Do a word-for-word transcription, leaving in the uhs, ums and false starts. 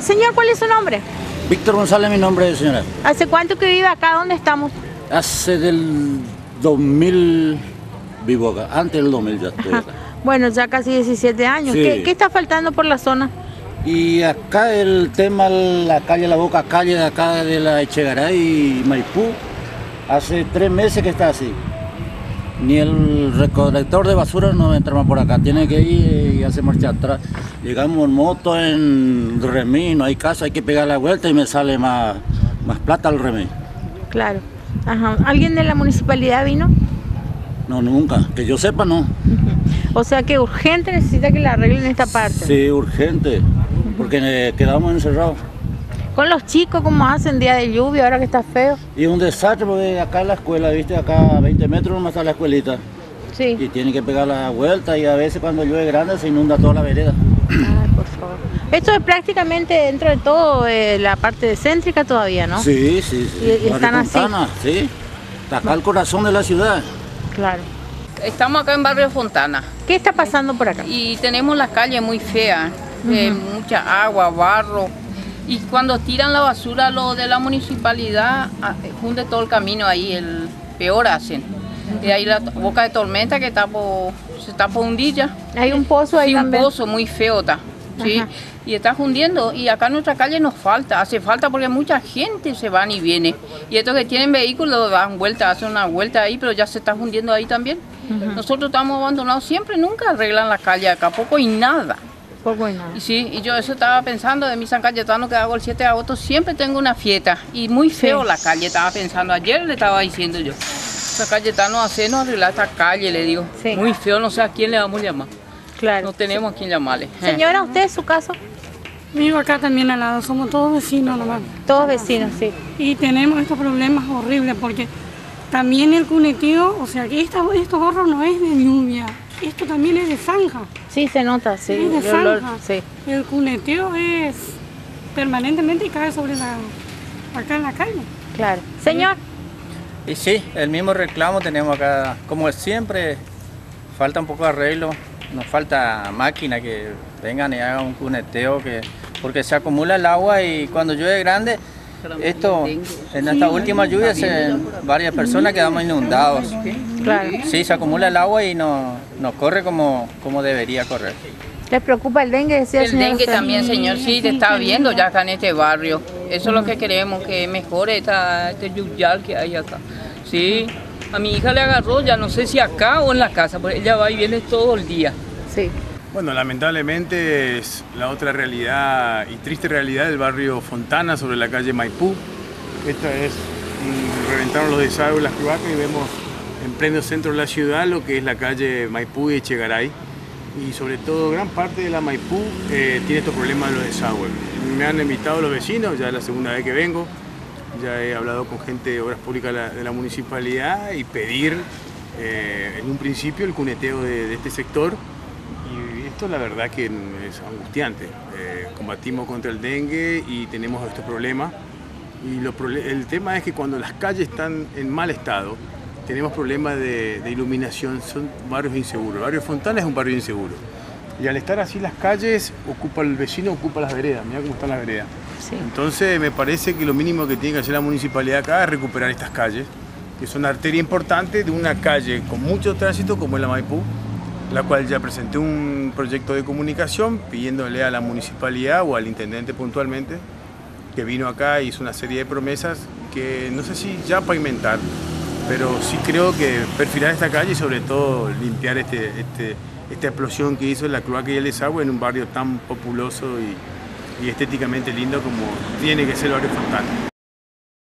señor, ¿cuál es su nombre? Víctor González, mi nombre, señora. ¿Hace cuánto que vive acá? ¿Dónde estamos? Hace del dos mil vivo acá, antes del dos mil ya estoy acá. Bueno, ya casi diecisiete años. Sí. ¿Qué, ¿Qué está faltando por la zona? Y acá el tema, la calle La Boca, calle de acá de la Echegaray y Maipú, hace tres meses que está así. Ni el recolector de basura no entra más por acá, tiene que ir y hace marcha atrás. Llegamos en moto, en remis, no hay casa, hay que pegar la vuelta y me sale más, más plata el remis. Claro. Ajá. ¿Alguien de la municipalidad vino? No, nunca, que yo sepa no. O sea que urgente necesita que le arreglen esta parte. Sí, urgente, porque eh, quedamos encerrados. Con los chicos, ¿cómo hacen día de lluvia, ahora que está feo? Y un desastre, porque acá en la escuela, viste, acá a veinte metros nomás está la escuelita. Sí. Y tiene que pegar la vuelta y a veces cuando llueve grande se inunda toda la vereda. Ay, por favor. Esto es prácticamente dentro de todo eh, la parte céntrica todavía, ¿no? Sí, sí, sí. Y, y están así. Fontana, sí. Está acá el corazón de la ciudad. Claro. Estamos acá en Barrio Fontana ¿Qué está pasando por acá? y tenemos la calle muy fea, eh, Ujú. mucha agua, barro. Y cuando tiran la basura, lo de la municipalidad ah, hunde todo el camino ahí, el peor hacen. Y ahí la boca de tormenta que está por, se está por hundir ya. Hay un pozo ahí Sí, un también. pozo muy feo está, ¿sí? Ajá. Y está hundiendo. Y acá en nuestra calle nos falta, hace falta porque mucha gente se van y viene. Y estos que tienen vehículos dan vuelta, hacen una vuelta ahí, pero ya se está hundiendo ahí también. Ujú. Nosotros estamos abandonados siempre, nunca arreglan la calle acá, poco y nada. Poco y nada. Y sí, y yo eso estaba pensando de mi San Cayetano que hago el siete de agosto, siempre tengo una fiesta. Y muy feo Sí. la calle, estaba pensando, ayer le estaba diciendo yo. San Cayetano, hacernos arreglar esta calle, le digo. Sí. Muy feo, no sé a quién le vamos a llamar. Claro. No tenemos a quién llamarle. Señora, ¿usted su caso? Vivo acá también al lado, somos todos vecinos nomás. Todos vecinos, sí. Y tenemos estos problemas horribles porque también el cuneteo, o sea que esta, estos barros no es de lluvia, esto también es de zanja. Sí, se nota, sí. Es de el olor, zanja. sí. El cuneteo es permanentemente y cae sobre la, acá en la calle. Claro. Señor, Y sí, el mismo reclamo tenemos acá, como siempre, falta un poco de arreglo, nos falta máquina que vengan y hagan un cuneteo, que, porque se acumula el agua y cuando llueve grande, esto, en esta última lluvia, se, varias personas quedamos inundados. claro. Sí, se acumula el agua y no, no corre como, como debería correr. ¿Les preocupa el dengue? Decía el, El señor dengue usted. también, señor, sí, te está viendo ya acá en este barrio. Eso es lo que queremos, que mejore esta, este yuyal que hay acá. Sí, a mi hija le agarró, ya no sé si acá o en la casa, porque ella va y viene todo el día. Sí. Bueno, lamentablemente es la otra realidad y triste realidad del barrio Fontana sobre la calle Maipú. Esta es, mm, reventaron los desagües, las cloacas y vemos en pleno centro de la ciudad lo que es la calle Maipú y Echegaray. Y sobre todo gran parte de la Maipú eh, tiene estos problemas de los desagües. Me han invitado los vecinos, ya es la segunda vez que vengo, ya he hablado con gente de Obras Públicas de la, de la municipalidad y pedir eh, en un principio el cuneteo de, de este sector. Y esto la verdad que es angustiante. Eh, combatimos contra el dengue y tenemos estos problemas. Y lo, el tema es que cuando las calles están en mal estado, tenemos problemas de, de iluminación, son barrios inseguros. El barrio Fontana es un barrio inseguro. Y al estar así las calles, ocupa el vecino, ocupa las veredas. Mirá cómo están las veredas. Sí. Entonces me parece que lo mínimo que tiene que hacer la municipalidad acá es recuperar estas calles, que son una arteria importante de una calle con mucho tránsito como es la Maipú, la cual ya presenté un proyecto de comunicación pidiéndole a la municipalidad o al intendente puntualmente, que vino acá y hizo una serie de promesas que no sé si ya pavimentar, pero sí creo que perfilar esta calle y sobre todo limpiar este, este, esta explosión que hizo la cloaca y el desagüe en un barrio tan populoso y, y estéticamente lindo como tiene que ser el barrio Fontana.